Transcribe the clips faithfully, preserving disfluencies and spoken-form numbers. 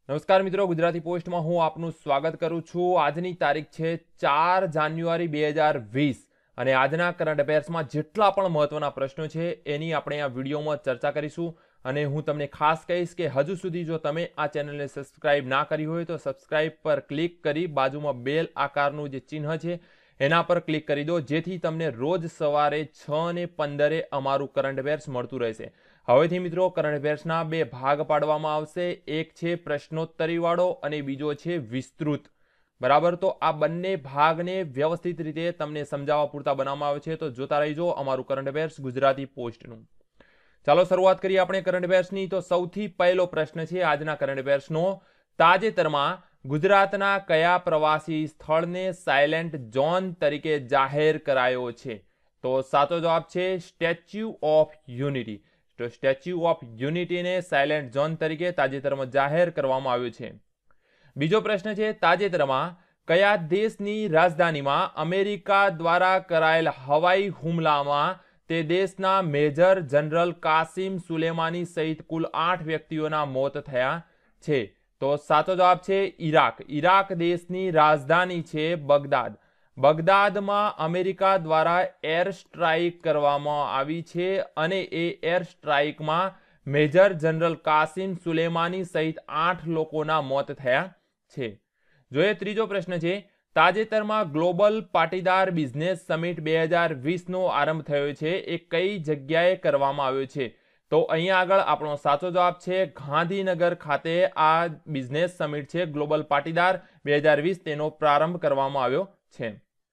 નમસ્કાર મિત્રો, ગુજરાતી પોસ્ટમાં હું આપનું સ્વાગત કરું છું। આજની તારીખ છે ચાર જાન્યુઆરી બે હજાર વીસ અને આજના કરંટ અફેર્સમાં જેટલા પણ મહત્વના પ્રશ્નો છે એની આપણે આ વિડીયોમાં ચર્ચા કરીશું। અને હું તમને ખાસ કહીશ કે હજુ સુધી જો તમે આ ચેનલને સબસ્ક્રાઇબ ના કરી હોય તો સબસ્ક્રાઇબ પર ક્લિક કરી બાજુમાં બેલ આકારનું જે ચિહ્ન છે એના પર ક્લિક કરી દો, જેથી તમને રોજ સવારે છ ને પંદરે અમારું કરંટ અફેર્સ મળતું રહેશે। હવેથી મિત્રો કરંટ અફેર્સના બે ભાગ પાડવામાં આવશે, એક છે પ્રશ્નોત્તરી વાળો અને બીજો છે વિસ્તૃત। બરાબર, તો આ બંને ભાગને વ્યવસ્થિત રીતે તમને સમજાવવા પૂરતા બનાવવામાં આવે છે, તો જોતા રહીજો અમારું કરંટ અફેર્સ ગુજરાતી પોસ્ટનું। ચાલો શરૂઆત કરીએ આપણે કરંટ અફેર્સની। તો સૌથી પહેલો પ્રશ્ન છે આજના કરંટ અફેર્સનો, તાજેતરમાં ગુજરાતના કયા પ્રવાસી સ્થળને સાયલેન્ટ ઝોન તરીકે જાહેર કરાયો છે? તો સાચો જવાબ છે સ્ટેચ્યુ ઓફ યુનિટી। તો સ્ટેચ્યુ ઓફ યુનિટીને સાયલેન્ટ ઝોન તરીકે તાજેતરમાં જાહેર કરવામાં આવ્યું છે। બીજો પ્રશ્ન છે, તાજેતરમાં કયા દેશની રાજધાનીમાં અમેરિકા દ્વારા કરાયેલ હવાઈ હુમલામાં તે દેશના મેજર જનરલ કાસિમ સુલેમાની સહિત કુલ આઠ વ્યક્તિઓના મોત થયા છે? તો સાચો જવાબ છે ઈરાક। ઈરાક દેશની રાજધાની છે બગદાદ। બગદાદમાં અમેરિકા દ્વારા એર સ્ટ્રાઇક કરવામાં આવી છે અને એ એર સ્ટ્રાઇકમાં મેજર જનરલ કાસિમ સુલેમાની સહિત આઠ લોકોના મોત થયા છે। જોઈએ ત્રીજો પ્રશ્ન છે, તાજેતરમાં ગ્લોબલ પાટીદાર બિઝનેસ સમિટ બે હજાર વીસનો આરંભ થયો છે, એ કઈ જગ્યાએ કરવામાં આવ્યો છે? તો અહીંયા આગળ આપણો સાચો જવાબ છે ગાંધીનગર ખાતે આ બિઝનેસ સમિટ છે ગ્લોબલ પાટીદાર બે હજાર વીસ, તેનો પ્રારંભ કરવામાં આવ્યો છે।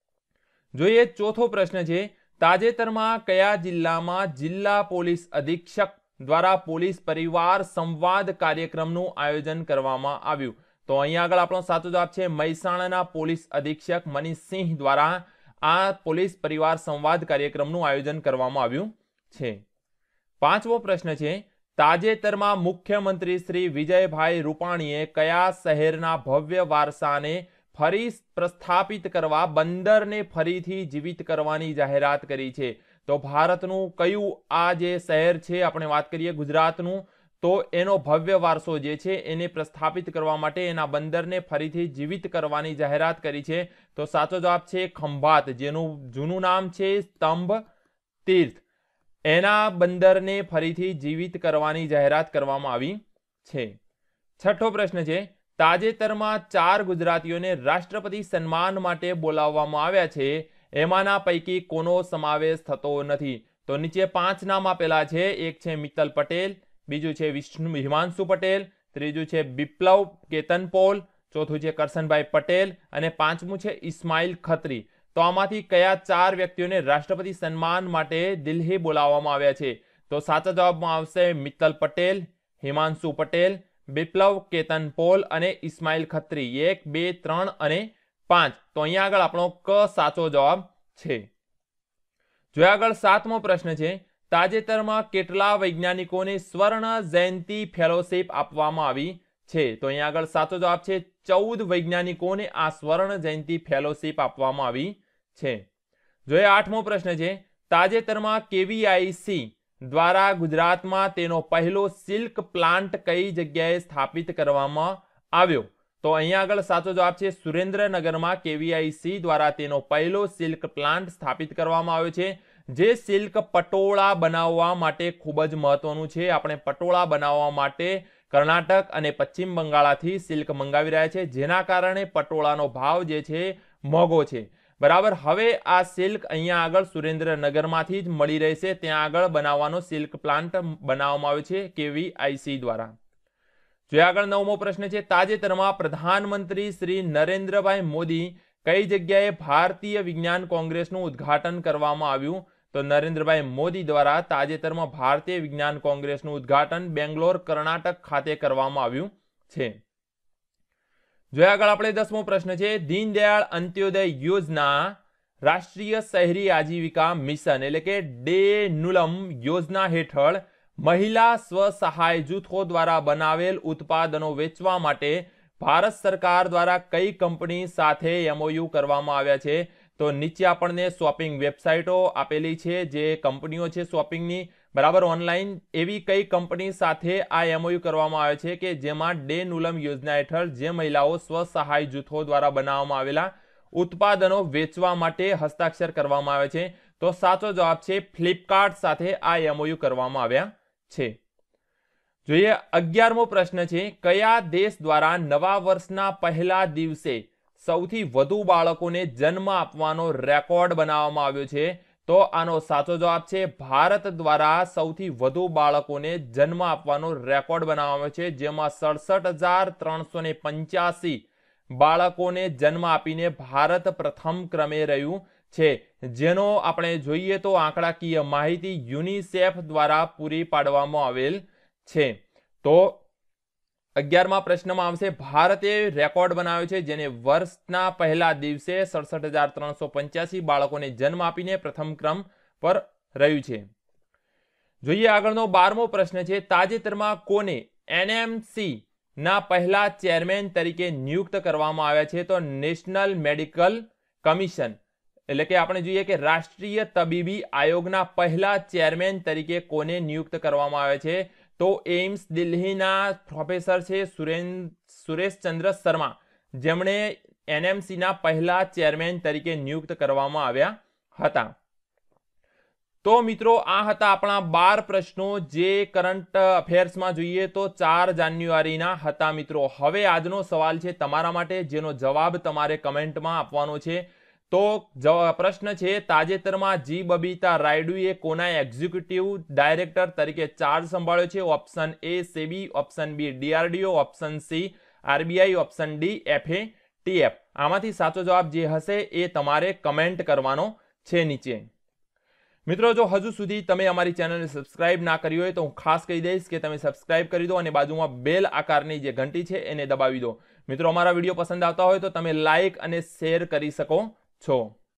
જોઈએ ચોથો પ્રશ્ન છે, તાજેતરમાં કયા જિલ્લામાં જિલ્લા પોલીસ અધિક્ષક દ્વારા પોલીસ પરિવાર સંવાદ કાર્યક્રમનું આયોજન કરવામાં આવ્યું? તો અહીંયા આગળ આપણો સાચો જવાબ છે મહેસાણાના પોલીસ અધિક્ષક મનીષસિંહ દ્વારા આ પોલીસ પરિવાર સંવાદ કાર્યક્રમનું આયોજન કરવામાં આવ્યું છે। પાંચમો પ્રશ્ન છે, તાજેતરમાં મુખ્યમંત્રી શ્રી વિજયભાઈ રૂપાણીએ કયા શહેરના ભવ્ય વારસાને ફરી પ્રસ્થાપિત કરવા બંદરને ફરીથી જીવિત કરવાની જાહેરાત કરી છે? તો ભારતનું કયું આ જે શહેર છે, આપણે વાત કરીએ ગુજરાતનું, તો એનો ભવ્ય વારસો જે છે એને પ્રસ્થાપિત કરવા માટે એના બંદરને ફરીથી જીવિત કરવાની જાહેરાત કરી છે? તો સાચો જવાબ છે ખંભાત, જેનું જૂનું નામ છે સ્તંભ તીર્થ। એના બંદરને ફરીથી જીવિત કરવાની જાહેરાત કરવામાં આવી છે। છઠ્ઠો પ્રશ્ન છે, તાજેતરમાં ચાર ગુજરાતીઓને રાષ્ટ્રપતિ સન્માન માટે બોલાવવામાં આવ્યા છે, એમાંના પૈકી કોનો સમાવેશ થતો નથી? તો નીચે પાંચ નામ આપેલા છે, એક છે મિત્તલ પટેલ, બીજું છે વિષ્ણુ હિમાંશુ પટેલ, ત્રીજું છે બિપ્લવ કેતન પોલ, ચોથું છે કરશનભાઈ પટેલ અને પાંચમું છે ઇસ્માઇલ ખત્રી। તો આમાંથી કયા ચાર વ્યક્તિઓને રાષ્ટ્રપતિ સન્માન માટે દિલ્હી બોલાવવામાં આવ્યા છે? તો સાચા જવાબમાં આવશે મિત્તલ પટેલ, હિમાંશુ પટેલ, બિપ્લવ કેતન પોલ અને ઇસ્માઇલ ખત્રી। એક, બે, ત્રણ અને પાંચ। તો અહીંયા આગળ આપણો ક સાચો જવાબ છે। જો આગળ સાતમો પ્રશ્ન છે, તાજેતરમાં કેટલા વૈજ્ઞાનિકોને સ્વર્ણ જયંતિ ફેલોશિપ આપવામાં આવી છે? તો અહીંયા આગળ સાચો જવાબ છે ચૌદ વૈજ્ઞાનિકોને આ સ્વર્ણ જયંતિ ફેલોશિપ આપવામાં આવી છે। જો એ આઠમો પ્રશ્ન છે, તાજેતરમાં કેવીઆઈસી દ્વારા ગુજરાતમાં તેનો પહેલો સિલ્ક પ્લાન્ટ કઈ જગ્યાએ સ્થાપિત કરવામાં આવ્યો? તો અહીંયા આગળ સાચો જવાબ છે સુરેન્દ્રનગરમાં કેવીઆઈસી દ્વારા તેનો પહેલો સિલ્ક પ્લાન્ટ સ્થાપિત કરવામાં આવ્યો છે, જે સિલ્ક પટોળા બનાવવા માટે ખૂબ જ મહત્વનું છે। આપણે પટોળા બનાવવા માટે કર્ણાટક અને પશ્ચિમ બંગાળથી સિલ્ક મંગાવી રહ્યા છે, જેના કારણે પટોળાનો ભાવ જે છે મોંઘો છે। બરાબર, હવે આ સિલ્ક અહીંયા આગળ સુરેન્દ્રનગરમાંથી જ મળી રહેશે, ત્યાં આગળ બનાવવાનો સિલ્ક પ્લાન્ટ બનાવવામાં આવ્યો છે કેવીઆઈસી દ્વારા। જો આગળ નવમો પ્રશ્ન છે, તાજેતરમાં પ્રધાનમંત્રી શ્રી નરેન્દ્રભાઈ મોદી કઈ જગ્યાએ ભારતીય વિજ્ઞાન કોંગ્રેસનું ઉદ્ઘાટન કરવામાં આવ્યું? તો નરેન્દ્રભાઈ મોદી દ્વારા તાજેતરમાં ભારતીય વિજ્ઞાન કોંગ્રેસનું ઉદ્ઘાટન બેંગ્લોર કર્ણાટક ખાતે કરવામાં આવ્યું છે। જો આગળ આપણે દસમો પ્રશ્ન છે, દીનદયાળ અંત્યોદય યોજના રાષ્ટ્રીય શહેરી આજીવિકા મિશન એટલે કે ડે નુલમ યોજના હેઠળ મહિલા સ્વસહાય જૂથો દ્વારા બનાવેલ ઉત્પાદનો વેચવા માટે ભારત સરકાર દ્વારા કઈ કંપની સાથે એમઓયુ કરવામાં આવ્યા છે? તો નીચે આપણને શોપિંગ વેબસાઇટો આપેલી છે, જે કંપનીઓ છે શોપિંગની, બરાબર ઓનલાઈન એવી કઈ કંપની સાથે આ એમઓયુ કરવામાં આવે છે કે જેમાં ડે નુલમ યોજના હેઠળ જે મહિલાઓ સ્વસહાય જૂથો દ્વારા બનાવવામાં આવેલા ઉત્પાદનો વેચવા માટે હસ્તાક્ષર કરવામાં આવે છે? તો સાચો જવાબ છે ફ્લિપકાર્ટ સાથે આ એમઓયુ કરવામાં આવ્યા છે. જોઈએ અગિયારમો પ્રશ્ન છે, કયા દેશ દ્વારા નવા વર્ષના પહેલા દિવસે સૌથી વધુ બાળકોને જન્મ આપવાનો રેકોર્ડ બનાવવામાં આવ્યો છે? તો આનો સાચો જવાબ છે ભારત દ્વારા સૌથી વધુ બાળકોને જન્મ આપવાનો રેકોર્ડ બનાવવામાં આવ્યો છે, જેમાં સડસઠ હજાર ત્રણસો ને પંચ્યાસી બાળકોને જન્મ આપીને ભારત પ્રથમ ક્રમે રહ્યું છે, જેનો આપણે જોઈએ તો આંકડાકીય માહિતી યુનિસેફ દ્વારા પૂરી પાડવામાં આવેલ છે. તો અગિયારમા પ્રશ્નમાં આવશે ભારતે રેકોર્ડ બનાવ્યો છે જેને વર્ષના પહેલા દિવસે સડસઠ હજાર ત્રણસો પંચ્યાસી બાળકોને જન્મ આપીને પ્રથમ ક્રમ પર રહ્યું છે. જોઈએ આગળનો બારમો પ્રશ્ન છે, તાજેતરમાં કોને એનએમસી ના પહેલા ચેરમેન તરીકે નિયુક્ત કરવામાં આવ્યા છે? તો નેશનલ મેડિકલ કમિશન એટલે કે આપણે જોઈએ કે રાષ્ટ્રીય તબીબી આયોગના પહેલા ચેરમેન તરીકે કોને નિયુક્ત કરવામાં આવે છે? તો એમ્સ દિલ્હીના પ્રોફેસર છે સુરેશચંદ્ર શર્મા, જેમણે એનએમસીના પહેલા ચેરમેન તરીકે નિયુક્ત કરવામાં આવ્યા હતા. તો મિત્રો આ હતા આપણા બાર પ્રશ્નો જે કરંટ અફેર્સમાં જોઈએ તો ચાર જાન્યુઆરીના હતા. મિત્રો હવે આજનો સવાલ છે તમારા માટે, જેનો જવાબ તમારે કમેન્ટમાં આપવાનો છે. તો પ્રશ્ન છે, તાજેતરમાં જી બબીતા રાયડુએ કોના એક્ઝિક્યુટિવ ડાયરેક્ટર તરીકે ચાર્જ સંભાળ્યો છે? Option A SEBI, option B DRDO, option C RBI, option D FATF. આમાંથી સાચો જવાબ જે હશે એ તમારે કમેન્ટ કરવાનો છે નીચે. મિત્રો જો હજુ સુધી તમે અમારી ચેનલને સબસ્ક્રાઇબ ના કરી હોય તો હું ખાસ કહી દઈશ કે તમે સબસ્ક્રાઇબ કરી દો અને બાજુમાં બેલ આકારની જે ઘંટી છે એને દબાવી દો. મિત્રો અમારા વિડીયો પસંદ આવતા હોય તો તમે લાઇક અને શેર કરી શકો છો.